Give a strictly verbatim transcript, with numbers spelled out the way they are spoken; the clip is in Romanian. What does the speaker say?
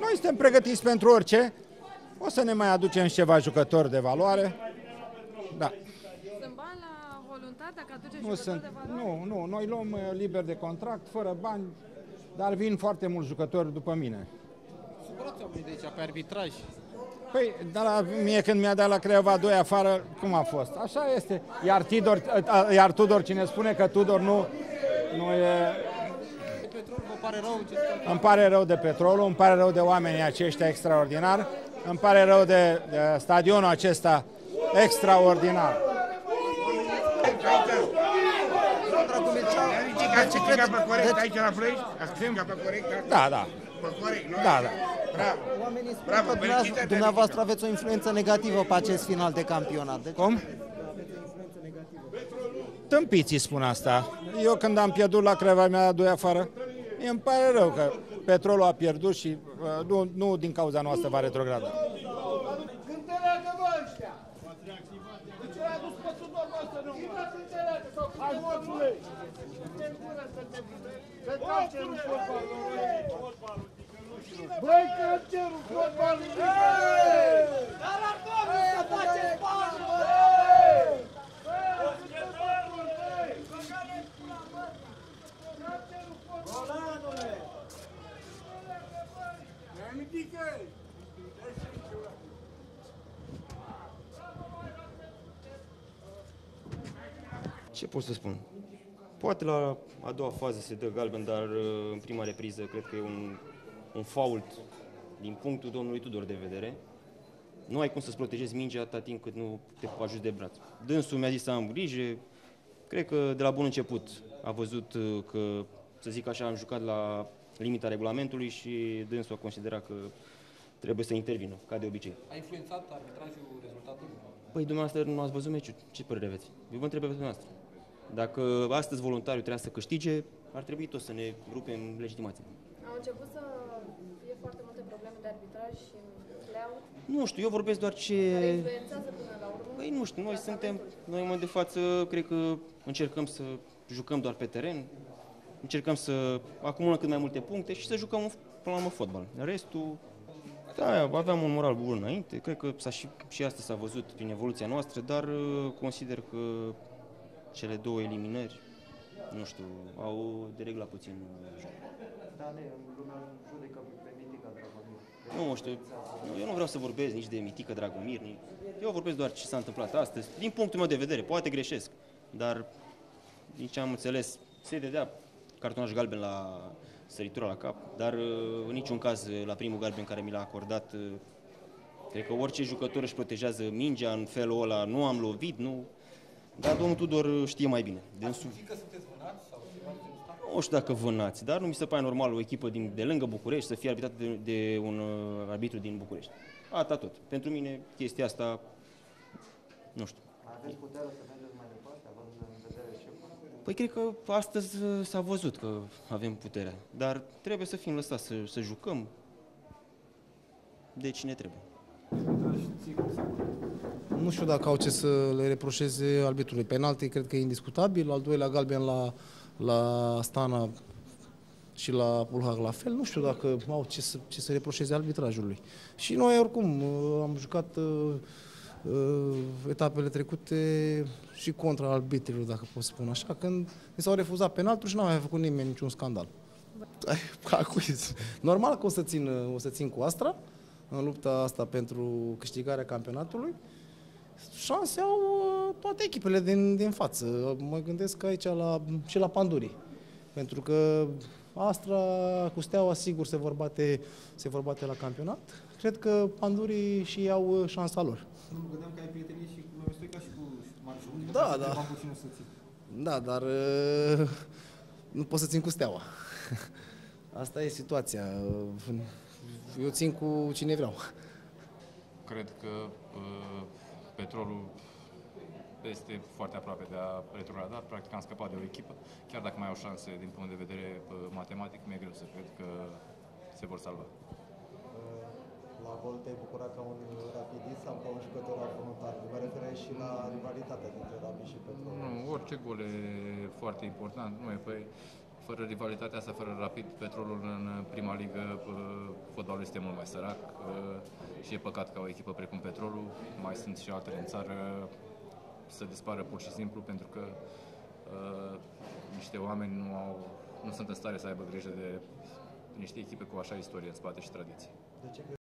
noi suntem pregătiți pentru orice. O să ne mai aducem și ceva jucători de valoare. Da. Sunt bani la voluntar dacă aduce Nu, jucători sunt, de valoare? nu, nu, noi luăm uh, liber de contract, fără bani, dar vin foarte mulți jucători după mine. Supărați oamenii de aici pe arbitraj. Păi, dar mie când mi-a dat la Craiova doi afară, cum a fost? Așa este. Iar, Tidor, iar Tudor, cine spune că Tudor nu, nu e... De Petrol, vă pare rău? Ce Îmi pare rău de Petrolul, îmi pare rău de oamenii aceștia extraordinari, îmi pare rău de, de stadionul acesta extraordinar. Da, da. Da, da. Oamenii spun că dumneavoastră, dumneavoastră aveți o influență negativă pe acest final de campionat. Deci... Cum? Tâmpiții spun asta. Eu când am pierdut la Craiova mi-a dat doi afară. Mie îmi pare rău că Petrolul a pierdut și uh, nu, nu din cauza noastră va retrograda. Băi, cancerul fotbalului! Dar ar trebui să faceți bani, băi! Golanule! Ce pot să spun? Poate la a doua fază se dă galben, dar în prima repriză cred că e un, un fault din punctul domnului Tudor de vedere. Nu ai cum să-ți protejezi mingea atâta timp cât nu te ajuți de braț. Dânsul mi-a zis să am grijă. Cred că de la bun început a văzut că, să zic așa, am jucat la limita regulamentului și dânsul a considerat că trebuie să intervină, ca de obicei. A influențat arbitrajul rezultatul? Păi dumneavoastră nu ați văzut meciul. Ce părere aveți? Eu vă întreb pe dumneavoastră. Dacă astăzi voluntariul trebuia să câștige, ar trebui tot să ne rupem legitimația. Au început să fie foarte multe probleme de arbitraj și play-out? Nu știu, eu vorbesc doar ce... Care influențează până la urmă? Păi nu știu, noi suntem, noi în momentul de față, cred că încercăm să jucăm doar pe teren, încercăm să acumulăm cât mai multe puncte și să jucăm până la urmă fotbal. Restul, da, aveam un moral bun înainte, cred că s-a și, și asta s-a văzut prin evoluția noastră, dar consider că cele două eliminări, nu știu, au dereglat puțin jocul. Da, lumea judecă pe Mitică Dragomir. Nu știu, eu nu vreau să vorbesc nici de Mitică Dragomir, nici... eu vorbesc doar ce s-a întâmplat astăzi, din punctul meu de vedere, poate greșesc, dar din ce am înțeles, se dădea cartonaj galben la săritura la cap, dar în niciun caz la primul galben care mi l-a acordat, cred că orice jucător își protejează mingea în felul ăla, nu am lovit, nu... Dar domnul Tudor știe mai bine. Ați că sunteți vânați sau ceva de genul ăsta? Nu știu dacă vânați, dar nu mi se pare normal o echipă din, de lângă București să fie arbitrată de, de un uh, arbitru din București. Atâta tot. Pentru mine chestia asta, nu știu. Aveți puterea să mergeți mai departe, având în vedere ce... Păi cred că astăzi s-a văzut că avem puterea, dar trebuie să fim lăsați să, să jucăm de cine trebuie. Nu știu dacă au ce să le reproșeze arbitrului. Penalti cred că e indiscutabil, al doilea galben la, la Stana și la Pulhac la fel. Nu știu dacă au ce să, ce să reproșeze arbitrajului. Și noi oricum am jucat uh, uh, etapele trecute și contra arbitrilor, dacă pot spune așa, când mi s-au refuzat penaltul și n-a mai făcut nimeni niciun scandal. Normal că o să țin, o să țin cu Astra în lupta asta pentru câștigarea campionatului. Șanse au toate echipele din, din față. Mă gândesc aici la, și la Pandurii. Pentru că Astra cu Steaua sigur se vor bate, se vor bate la campionat. Cred că Pandurii și au șansa lor. Nu mă gândeam că ai prietenie și cu Stoica și cu Marșul. Da, da. Da, dar nu pot să țin cu Steaua. Asta e situația. Eu țin cu cine vreau. Cred că uh, Petrolul este foarte aproape de a retrograda. Practic am scăpat de o echipă. Chiar dacă mai au șanse din punct de vedere uh, matematic, mi-e greu să cred că se vor salva. La gol te-ai bucurat ca un rapidist sau ca un jucător voluntar? Mă refer și la rivalitatea dintre Rapid și Petrol. Nu, orice gol e foarte important. Nu e, păi, fără rivalitatea asta, fără Rapid, Petrolul în prima ligă, fotbalul este mult mai sărac și e păcat ca o echipă precum Petrolul, mai sunt și altele în țară, să dispară pur și simplu pentru că uh, niște oameni nu, au, nu sunt în stare să aibă grijă de niște echipe cu așa istorie în spate și tradiție. De ce